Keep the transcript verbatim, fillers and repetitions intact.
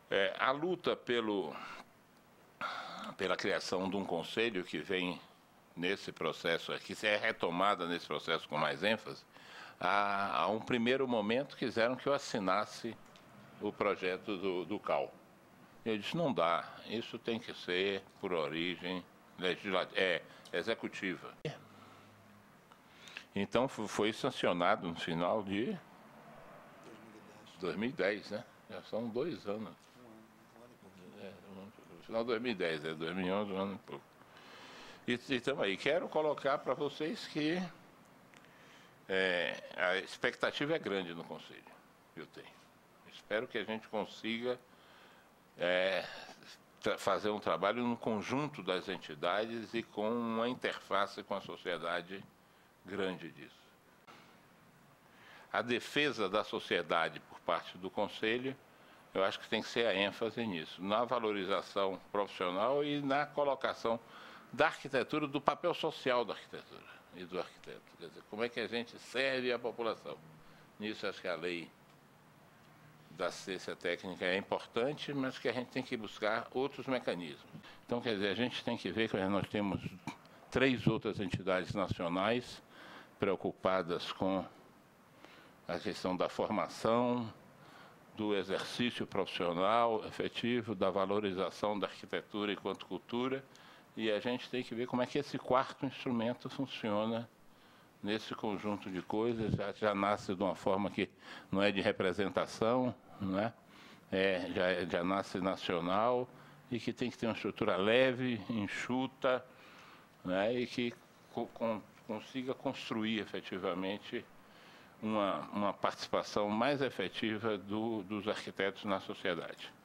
É, a luta pelo, pela criação de um conselho que vem nesse processo, que é retomada nesse processo com mais ênfase, a, a um primeiro momento quiseram que eu assinasse o projeto do, do C A U. Eu disse, não dá, isso tem que ser por origem legislativa, é, executiva. Então foi sancionado no final de dois mil e dez, né? Já são dois anos. É, no final de dois mil e dez, é dois mil e onze, um ano e pouco. E estamos aí. Quero colocar para vocês que é, a expectativa é grande no Conselho, eu tenho. Espero que a gente consiga é, fazer um trabalho no conjunto das entidades e com uma interface com a sociedade grande disso. A defesa da sociedade por parte do Conselho, eu acho que tem que ser a ênfase nisso, na valorização profissional e na colocação da arquitetura, do papel social da arquitetura e do arquiteto. Quer dizer, como é que a gente serve a população. Nisso acho que a lei da assistência técnica é importante, mas que a gente tem que buscar outros mecanismos. Então, quer dizer, a gente tem que ver que nós temos três outras entidades nacionais preocupadas com a questão da formação, do exercício profissional efetivo, da valorização da arquitetura enquanto cultura, e a gente tem que ver como é que esse quarto instrumento funciona nesse conjunto de coisas. Já, já nasce de uma forma que não é de representação, não é? É, já, já nasce nacional e que tem que ter uma estrutura leve, enxuta, né? E que co com, consiga construir efetivamente uma, uma participação mais efetiva do, dos arquitetos na sociedade.